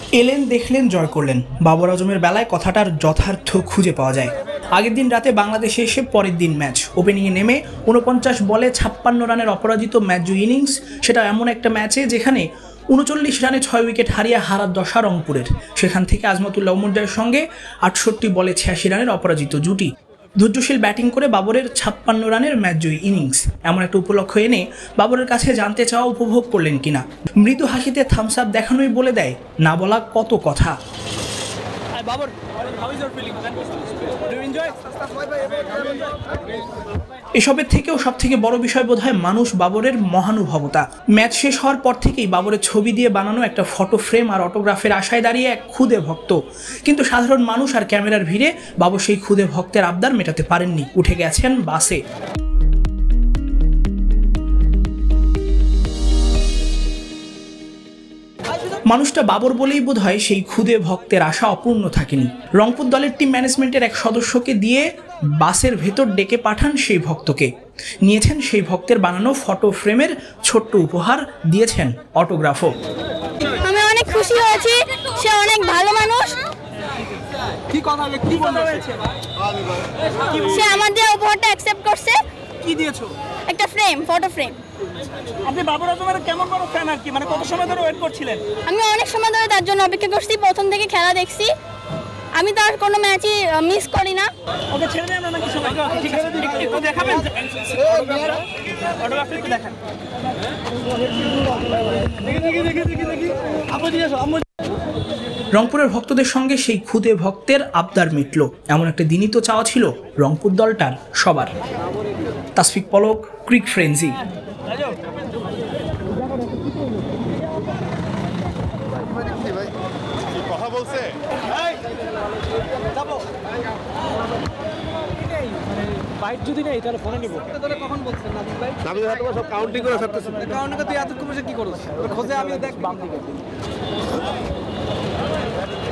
এলেন, দেখলেন, জয় করলেন। বাবর আজমের বেলায় কথাটার যথার্থ খুঁজে পাওয়া যায়। আগের দিন রাতে বাংলাদেশে এসে পরের দিন ম্যাচ। ওপেনিংয়ে নেমে ৪৯ বলে ৫৬ রানের অপরাজিত ম্যাচ জয়ী ইনিংস, সেটা এমন একটা ম্যাচে যেখানে ৩৯ রানে ৬ উইকেট হারিয়ে হারার দশা রংপুরের। সেখান থেকে আজমতুল্লাহ উমরজয়ের সঙ্গে ৬৮ বলে ৮৬ রানের অপরাজিত জুটি। ধৈর্যশীল ব্যাটিং করে বাবরের ৫৬ রানের ম্যাচ জয়ী ইনিংস, এমন একটা উপলক্ষ এনে বাবরের কাছে জানতে চাওয়া উপভোগ করলেন কিনা। মৃদু হাসিতে থামস আপ দেখানোই বলে দেয় না বলা কত কথা। এসবের থেকেও সবথেকে বড় বিষয় বোধহয় মানুষ বাবরের মহানুভবতা। ম্যাচ শেষ হওয়ার পর থেকেই বাবরের ছবি দিয়ে বানানো একটা ফটো ফ্রেম আর অটোগ্রাফের আশায় দাঁড়িয়ে এক খুদে ভক্ত। কিন্তু সাধারণ মানুষ আর ক্যামেরার ভিড়ে বাবর সেই খুদে ভক্তের আবদার মেটাতে পারেননি, উঠে গেছেন বাসে। মানুষটা বাবর বলেই বোধহয় সেই খুদে ভক্তের আশা অপূর্ণ থাকেনি। রংপুর দলের টিম ম্যানেজমেন্টের এক সদস্যকে দিয়ে বাসের ভেতর ডেকে পাঠান সেই ভক্তকে। নিয়েছেন সেই ভক্তের বানানো ফটো ফ্রেমের ছোট্ট উপহার, দিয়েছেন অটোগ্রাফও। আমি অনেক খুশি হয়েছি, সে অনেক ভালো মানুষ। কি কথা কি বলেছে? সে আমাদের উপহারটা অ্যাকসেপ্ট করছে। কি দিয়েছো? একটা ফ্রেম, ফটো ফ্রেম। আপনি বাবর আজমের কেমন বড় ফ্যান আর কি, মানে কত সময় ধরে ওয়েট করছিলেন? আমি অনেক সময় ধরে তার জন্য অপেক্ষা করছি, প্রথম থেকে খেলা দেখছি। আমি তার কোনো ম্যাচই মিস করি না। ওকে ছেড়ে দেন না কিছু, ঠিক আছে একটু দেখাবেন, অটোগ্রাফ একটু দেখান। দেখি আপনি দিয়েছো। রংপুরের ভক্তদের সঙ্গে সেই খুদে ভক্তের আবদার মিটল, এমন একটা দিনই তো চাওয়া ছিল রংপুর দলটার সবার। তাসফিক পলক, ক্রিকফ্রেঞ্জি। কথা বলছে বাইট যদি নেই তাহলে ফোনে নিব। কখন বলছেন নাবিল ভাই? নাবিল ভাই সব কাউন্টিং করে ছাড়তেছে। কাউন্টিং তুই এত কমে কি করছিস? খোঁজে আমি দেখ বাম দিকে।